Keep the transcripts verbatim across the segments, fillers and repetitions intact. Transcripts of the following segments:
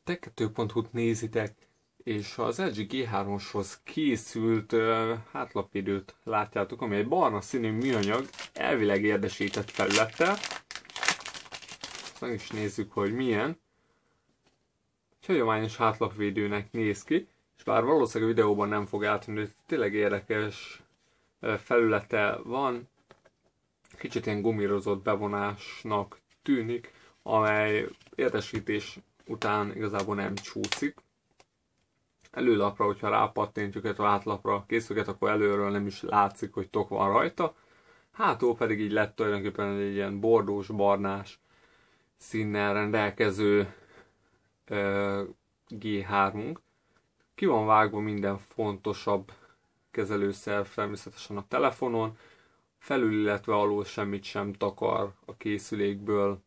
tech kettő pont hu-t nézitek, és az el gé gé hármashoz készült uh, hátlapvédőt látjátok, ami egy barna színű műanyag, elvileg érdesített felülettel. Ezt meg is nézzük, hogy milyen. Egy hagyományos hátlapvédőnek néz ki, és bár valószínűleg a videóban nem fog átvenni, hogy tényleg érdekes felülete van. Kicsit ilyen gumírozott bevonásnak tűnik, amely értesítés után igazából nem csúszik. Előlapra, hogyha rápattintjuk a hátlapra készüket, akkor előről nem is látszik, hogy tok van rajta. Hátul pedig így lett tulajdonképpen egy ilyen bordós, barnás színnel rendelkező uh, gé hármunk. Ki van vágva minden fontosabb kezelőszerv természetesen a telefonon, felül, illetve alul semmit sem takar a készülékből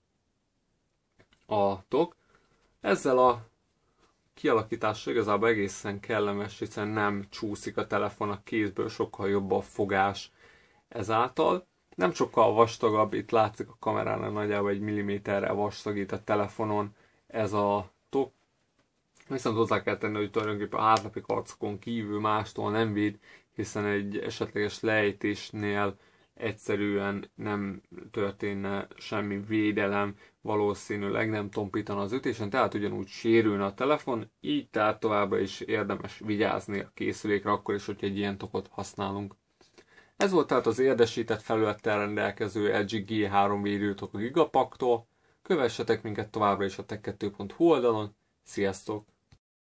a tok. Ezzel a kialakítása igazából egészen kellemes, hiszen nem csúszik a telefon a kézből, sokkal jobb a fogás ezáltal. Nem sokkal vastagabb, itt látszik a kameránál nagyjából egy milliméterrel vastagít a telefonon ez a tok. Viszont hozzá kell tenni, hogy tulajdonképpen a hátlapi karcokon kívül mástól nem véd, hiszen egy esetleges lejtésnél egyszerűen nem történne semmi védelem, valószínűleg nem tompítana az ütésen, tehát ugyanúgy sérülne a telefon, így tehát továbbra is érdemes vigyázni a készülékre, akkor is, hogy egy ilyen tokot használunk. Ez volt tehát az érdesített felülettel rendelkező el gé gé három védőtok a Gigapaktól. Kövessetek minket továbbra is a tech kettő pont hu oldalon. Sziasztok!